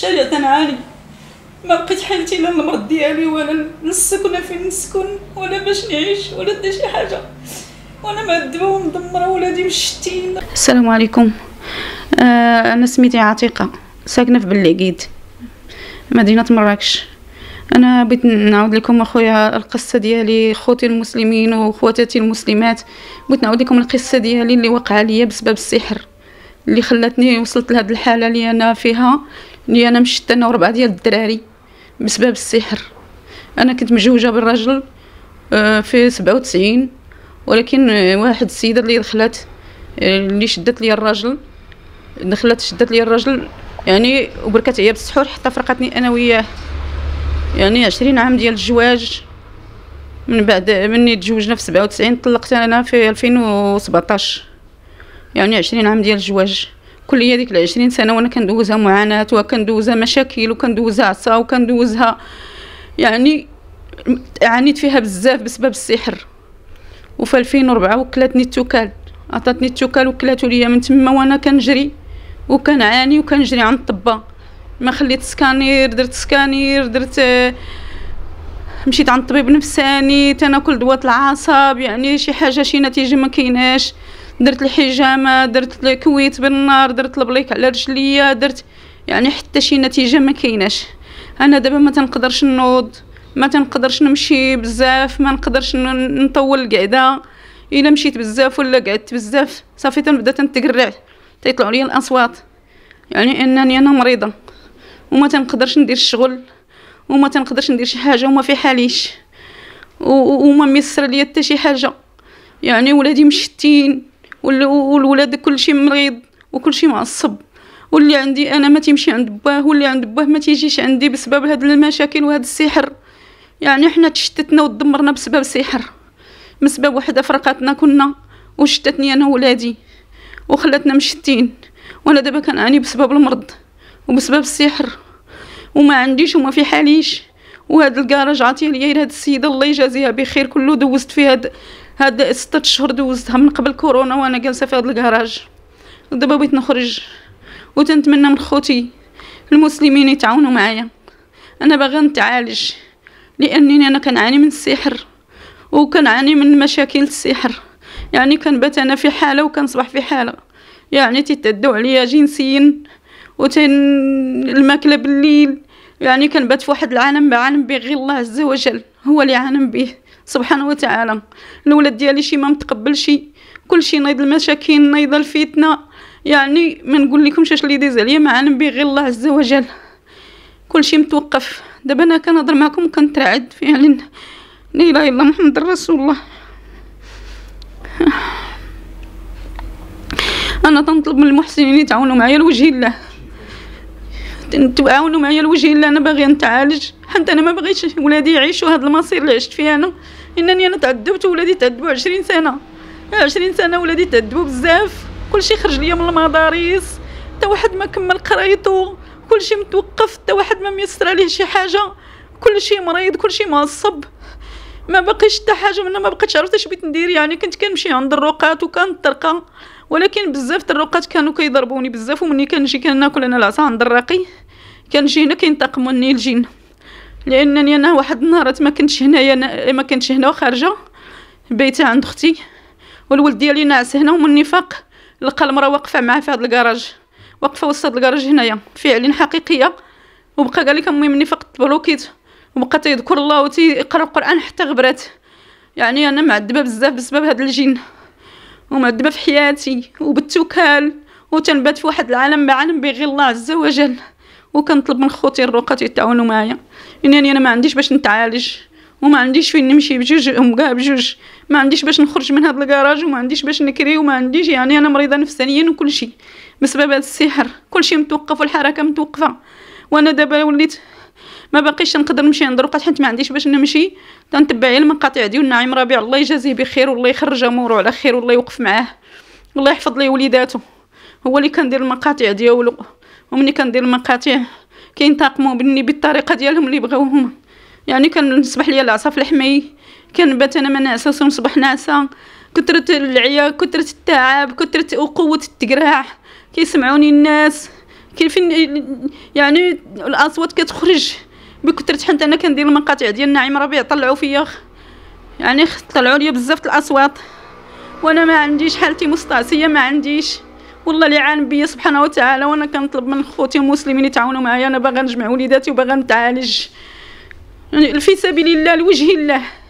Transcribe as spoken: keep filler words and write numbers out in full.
حاجه تنعاني، ما بقيت حالتي لا المرض ديالي ولا السكنه فين نسكن ولا باش نعيش ولا حتى شي حاجه، وانا مهدبه ومدمره ولادي مشتين. السلام عليكم. آه انا سميتي عتيقه، ساكنه في بلعقيد مدينه مراكش. انا بغيت نعاود لكم اخويا القصه ديالي، خوتي المسلمين وخواتاتي المسلمات. بغيت نعاود لكم القصه ديالي اللي وقع لي بسبب السحر، اللي خلاتني وصلت لهاد الحاله اللي انا فيها، اللي انا مشيت انا وربعه ديال الدراري بسبب السحر. انا كنت مجوجه بالرجل في سبعة وتسعين، ولكن واحد السيده اللي دخلت اللي شدت لي الراجل، دخلت شدت لي الراجل يعني وبركات هي بالسحور حتى فرقتني انا وياه. يعني عشرين عام ديال الزواج، من بعد مني تزوجنا في سبعة وتسعين طلقت انا في ألفين وسبعطاش. يعني عشرين عام ديال الزواج، كل هي ديك العشرين سنه وانا كندوزها معاناه وكندوزها مشاكل وكندوزها عصا وكندوزها، يعني عانيت فيها بزاف بسبب السحر. وفي ألفين وأربعة وكلاتني التوكال، عطاتني التوكال وكلاتو ليا من تما وانا كنجري وكنعاني وكنجري عند الطبا. ما خليت سكانير، درت سكانير، درت مشيت عند طبيب نفساني تناكل دوات العصب، يعني شي حاجه شي نتيجه ما كايناش. درت الحجامه، درت الكويت بالنار، درت البليك على رجليا، درت يعني حتى شي نتيجه ما كايناش. انا دابا ما تنقدرش نوض، ما تنقدرش نمشي بزاف، ما نقدرش نطول القعده. الا مشيت بزاف ولا قعدت بزاف صافي تنبدا تنتقرع، تيطلعوا لي الاصوات، يعني انني انا مريضه وما تنقدرش ندير الشغل وما تنقدرش ندير شي حاجه وما في حاليش وما ميسر ليا حتى شي حاجه. يعني ولادي مشتين والولاد كلشي مريض وكلشي معصب، واللي عندي انا ما تيمشي عند باه، واللي عند باه ما تيجيش عندي بسبب هاد المشاكل وهاد السحر. يعني حنا تشتتنا ودمرنا بسبب السحر، بسبب وحده فرقاتنا كنا وشتتني انا ولادي وخلاتنا مشتين. وانا دابا كنعاني بسبب المرض وبسبب السحر وما عنديش وما في حاليش. وهاد الكراج عطيه ليا هاد السيده الله يجازيها بخير، كله دوزت في هاد هاد ستة اشهر دوزتها من قبل كورونا وانا جالسه في هاد الكراج. ودابا بغيت نخرج وتنتمنى من خوتي المسلمين يتعاونوا معايا. انا باغا نتعالج لانني انا كنعاني من السحر وكنعاني من مشاكل السحر. يعني كنبات انا في حاله وكنصبح في حاله، يعني تيتعدوا عليا جنسيا وتن الماكله بالليل. يعني كنبات في واحد العالم بعالم به غير الله عز وجل هو اللي عالم به سبحانه وتعالى. الولاد ديالي شي ما متقبلش، كلشي نايض المشاكل، نايض الفتنه. يعني ما نقول لكمش اش اللي داز عليا، ما عالم به غير الله عز وجل، كلشي متوقف. دابا انا كنهضر معكم وكنترعد فعلا. لا اله الا الله محمد رسول الله. انا تنطلب من المحسنين يتعاونوا معايا لوجه الله، تعاونوا معايا لوجه الله. انا باغيه نتعالج، حتى انا ما بغيتش ولادي يعيشوا هذا المصير اللي عشت فيه انا. انني انا تعذبت وولادي تعذبوا عشرين سنه، عشرين سنه ولادي تعذبوا بزاف. كلشي خرج ليا من المدارس، حتى واحد ما كمل قرايته، كلشي متوقف، حتى واحد ما ميسر عليه شي حاجه، كلشي مريض، كلشي معصب. ما بقيش حتى حاجه منا، ما بقيتش عرفت اش بغيت ندير. يعني كنت كنمشي عند الرقات وكنطرقه، ولكن بزاف الرقات كانوا كيضربوني بزاف. ومني كنجي كناكل انا العصا عند الراقي كنجي هنا كينتقموا مني الجن، لانني انا واحد النهارات ما كنتش هنايا، ما كنتش هنا وخارجه بيتها عند اختي، والولد ديالي ناعس هنا. ومن النفاق لقى المراه واقفه معاه في هذا الكراج، واقفه وسط الكراج هنايا فعلا حقيقيه. وبقى قال لك امي من النفاق تبلوكيت، وبقى تيذكر الله وتيقرا القران حتى غبرات. يعني انا معذبه بزاف بسبب هذا الجن، ومعذبه في حياتي وبالتوكال، وتنبات في واحد العالم بعالم بغير الله عز وجل. وكنطلب من خوتي الرقات يتعاونوا معايا، انني انا ما عنديش باش نتعالج وما عنديش فين نمشي بجوج هم كاع بجوج، ما عنديش باش نخرج من هذا الكراج وما عنديش باش نكري وما عنديش. يعني انا مريضه نفسانيا وكل شيء بسبب هذا السحر، كل شيء متوقف والحركه متوقفه. وانا دابا وليت ما باقيش نقدر نمشي عند الرقات حيت ما عنديش باش نمشي. تنتبع على المقاطع ديال النعيم ربيع الله يجازيه بخير والله يخرج اموره على خير والله يوقف معاه والله يحفظ لي وليداته. هو اللي كندير المقاطع ديالو، ومني كندير المقاطع كينتقموا مني بالطريقه ديالهم اللي بغاوهم. يعني كنصبح ليا العصا في الحمي، كنبات انا ما ناعسه ونصبح ناعسه. كثرت العيا، كثرت التعب، كثرت قوه التقراع، كيسمعوني الناس كاين فين يعني الاصوات كتخرج بكثرة، حتى انا كندير المقاطع ديال نعيم ربيع طلعوا فيا، يعني طلعوا لي بزاف الاصوات، وانا ما عنديش، حالتي مستعصيه ما عنديش، والله اللي عان بيا سبحانه وتعالى. وانا كنطلب من خوتي المسلمين يتعاونوا معايا، انا باغا نجمع وليداتي وباغا نتعالج يعني في سبيل الله لوجه الله.